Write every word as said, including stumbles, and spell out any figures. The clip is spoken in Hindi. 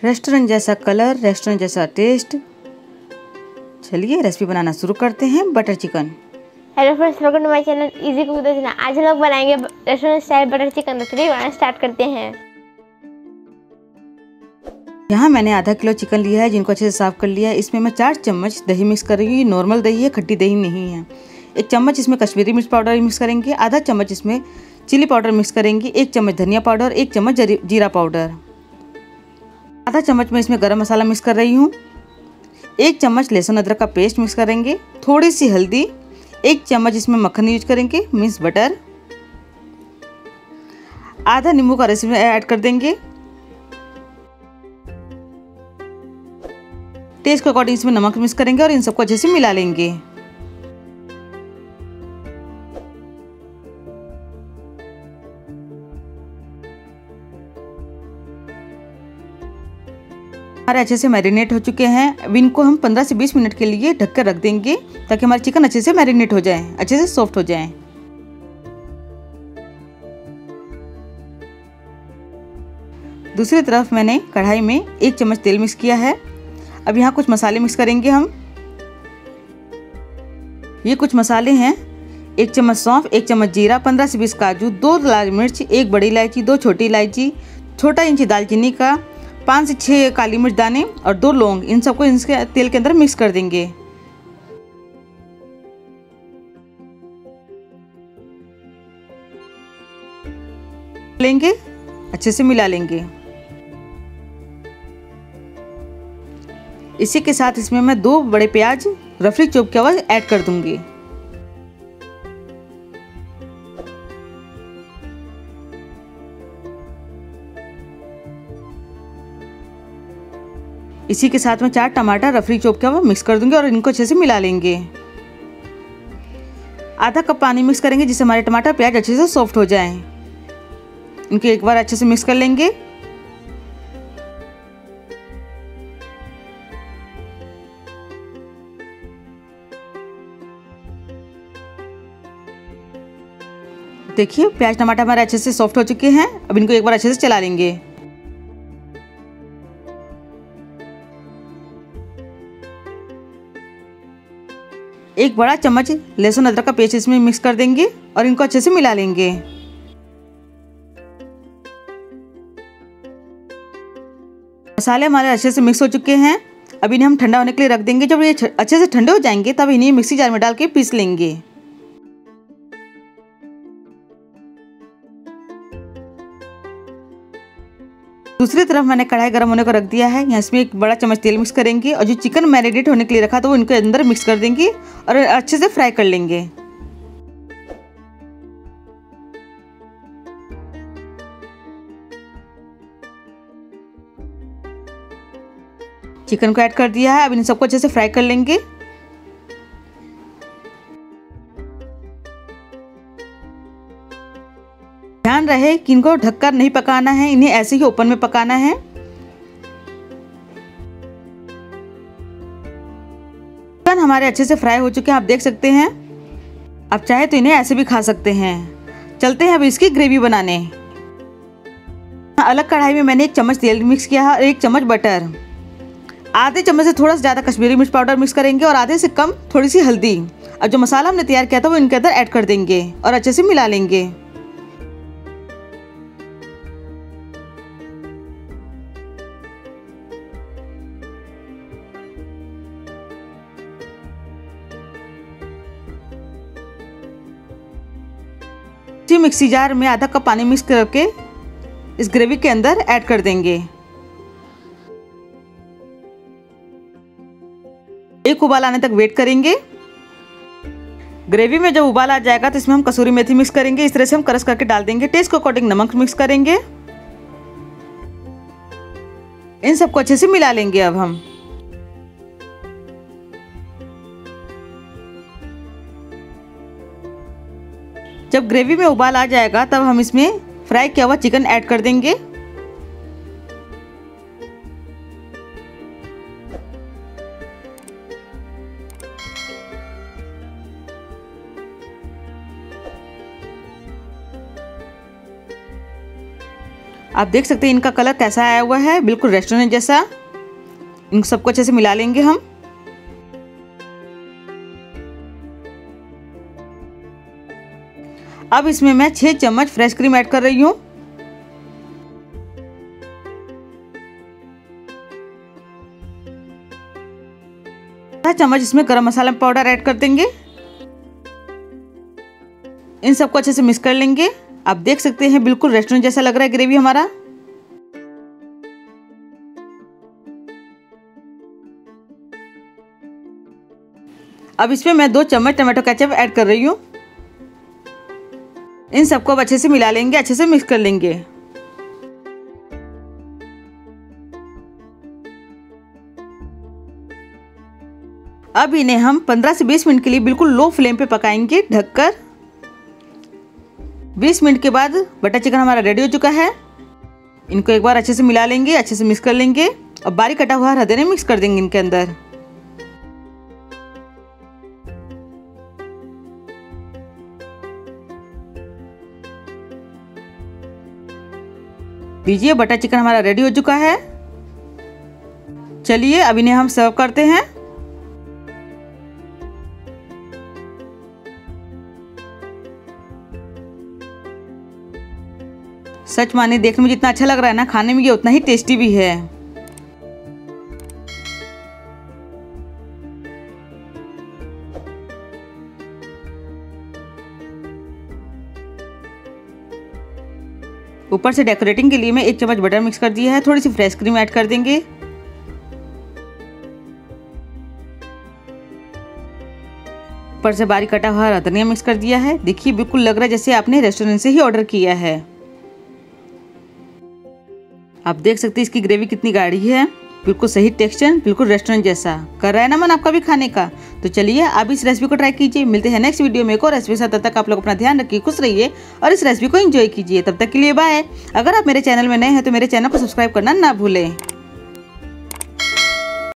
रेस्टोरेंट जैसा कलर, रेस्टोरेंट जैसा टेस्ट। चलिए रेसिपी बनाना शुरू करते हैं। Butter chicken. Hello friends, welcome to my channel easy cook with. आज हम लोग बनाएंगे रेस्टोरेंट स्टाइल बटर चिकन। तो चलिए बनाना स्टार्ट करते हैं। यहाँ मैंने आधा किलो चिकन लिया है जिनको अच्छे से साफ कर लिया है। इसमें मैं चार चम्मच दही मिक्स कर रही हूँ। नॉर्मल दही है, खट्टी दही नहीं है। एक चम्मच इसमें कश्मीरी मिर्च पाउडर मिक्स करेंगे। आधा चम्मच इसमें चिली पाउडर मिक्स करेंगे। एक चम्मच धनिया पाउडर, एक चम्मच जीरा पाउडर। आधा चम्मच मैं इसमें गरम मसाला मिक्स कर रही हूँ। एक चम्मच लहसुन अदरक का पेस्ट मिक्स करेंगे। थोड़ी सी हल्दी, एक चम्मच इसमें मक्खन यूज करेंगे, मीन्स बटर। आधा नींबू का रस में ऐड कर देंगे। टेस्ट के अकॉर्डिंग इसमें नमक मिक्स करेंगे और इन सबको अच्छे से मिला लेंगे। हमारे अच्छे से मैरिनेट हो चुके हैं। अब इनको हम पंद्रह से बीस मिनट के लिए ढक कर रख देंगे ताकि हमारे चिकन अच्छे से मैरिनेट हो जाए, अच्छे से सॉफ्ट हो जाए। दूसरी तरफ मैंने कढ़ाई में एक चम्मच तेल मिक्स किया है। अब यहाँ कुछ मसाले मिक्स करेंगे हम। ये कुछ मसाले हैं। एक चम्मच सौंफ, एक चम्मच जीरा, पंद्रह से बीस काजू, दो लाल मिर्च, एक बड़ी इलायची, दो छोटी इलायची, छोटा इंच दालचीनी का, पाँच से छः काली मिर्च दाने और दो लौंग। इन सबको इसके तेल के अंदर मिक्स कर देंगे। लेंगे अच्छे से मिला लेंगे। इसी के साथ इसमें मैं दो बड़े प्याज रफली चॉप किया हुआ ऐड कर दूंगी। इसी के साथ में चार टमाटर रफली चॉप किया हुआ मिक्स कर दूंगी और इनको अच्छे से मिला लेंगे। आधा कप पानी मिक्स करेंगे जिससे हमारे टमाटर प्याज अच्छे से सॉफ्ट हो जाएं। इनको एक बार अच्छे से मिक्स कर लेंगे। देखिए प्याज टमाटर हमारे अच्छे से सॉफ्ट हो चुके हैं। अब इनको एक बार अच्छे से चला लेंगे। एक बड़ा चम्मच लहसुन अदरक का पेस्ट इसमें मिक्स कर देंगे और इनको अच्छे से मिला लेंगे। मसाले हमारे अच्छे से मिक्स हो चुके हैं। अब इन्हें हम ठंडा होने के लिए रख देंगे। जब ये अच्छे से ठंडे हो जाएंगे तब इन्हें मिक्सी जार में डाल के पीस लेंगे। दूसरी तरफ मैंने कढ़ाई गर्म होने को रख दिया है। यहाँ इसमें एक बड़ा चम्मच तेल मिक्स करेंगे और जो चिकन मैरिनेट होने के लिए रखा था वो इनके अंदर मिक्स कर देंगे और अच्छे से फ्राई कर लेंगे। चिकन को ऐड कर दिया है। अब इन सबको अच्छे से फ्राई कर लेंगे। ध्यान रहे कि इनको ढककर नहीं पकाना है, इन्हें ऐसे ही ओपन में पकाना है। चिकन हमारे अच्छे से फ्राई हो चुके हैं, आप देख सकते हैं। आप चाहे तो इन्हें ऐसे भी खा सकते हैं। चलते हैं अब इसकी ग्रेवी बनाने। अलग कढ़ाई में मैंने एक चम्मच तेल मिक्स किया है और एक चम्मच बटर। आधे चम्मच से थोड़ा सा ज़्यादा कश्मीरी मिर्च पाउडर मिक्स करेंगे और आधे से कम थोड़ी सी हल्दी। अब जो मसाला हमने तैयार किया था वो इनके अंदर ऐड कर देंगे और अच्छे से मिला लेंगे। मिक्सी जार में आधा कप पानी मिक्स करके इस ग्रेवी के अंदर ऐड कर देंगे। एक उबाल आने तक वेट करेंगे। ग्रेवी में जब उबाल आ जाएगा तो इसमें हम कसूरी मेथी मिक्स करेंगे। इस तरह से हम क्रश करके डाल देंगे। टेस्ट के अकॉर्डिंग नमक मिक्स करेंगे। इन सबको अच्छे से मिला लेंगे। अब हम जब ग्रेवी में उबाल आ जाएगा तब हम इसमें फ्राई किया हुआ चिकन ऐड कर देंगे। आप देख सकते हैं इनका कलर कैसा आया हुआ है, बिल्कुल रेस्टोरेंट जैसा। इन सबको अच्छे से मिला लेंगे हम। अब इसमें मैं छह चम्मच फ्रेश क्रीम ऐड कर रही हूँ। आधा चम्मच इसमें गरम मसाला पाउडर ऐड कर देंगे। इन सबको अच्छे से मिक्स कर लेंगे। आप देख सकते हैं बिल्कुल रेस्टोरेंट जैसा लग रहा है ग्रेवी हमारा। अब इसमें मैं दो चम्मच टमाटो केचप ऐड कर रही हूँ। इन सबको अब अच्छे से मिला लेंगे, अच्छे से मिक्स कर लेंगे। अब इन्हें हम पंद्रह से बीस मिनट के लिए बिल्कुल लो फ्लेम पे पकाएंगे ढककर। बीस मिनट के बाद बटर चिकन हमारा रेडी हो चुका है। इनको एक बार अच्छे से मिला लेंगे, अच्छे से मिक्स कर लेंगे और बारीक कटा हुआ हरा धनिया मिक्स कर देंगे इनके अंदर। लीजिए बटर चिकन हमारा रेडी हो चुका है। चलिए अब इन्हें हम सर्व करते हैं। सच माने देखने में जितना अच्छा लग रहा है ना, खाने में ये उतना ही टेस्टी भी है। ऊपर से डेकोरेटिंग के लिए मैं एक चम्मच बटर मिक्स कर दिया है, थोड़ी सी फ्रेश क्रीम ऐड कर देंगे। ऊपर से बारीक कटा हुआ हरा धनिया मिक्स कर दिया है। देखिए बिल्कुल लग रहा है जैसे आपने रेस्टोरेंट से ही ऑर्डर किया है। आप देख सकते हैं इसकी ग्रेवी कितनी गाढ़ी है, बिल्कुल सही टेक्सचर, बिल्कुल रेस्टोरेंट जैसा। कर रहा है ना मन आपका भी खाने का? तो चलिए आप इस रेसिपी को ट्राई कीजिए। मिलते हैं नेक्स्ट वीडियो में एक और रेसिपी के साथ। तब तक आप लोग अपना ध्यान रखिए, खुश रहिए और इस रेसिपी को एंजॉय कीजिए। तब तक के लिए बाय। अगर आप मेरे चैनल में नए हैं तो मेरे चैनल को सब्सक्राइब करना ना भूलें।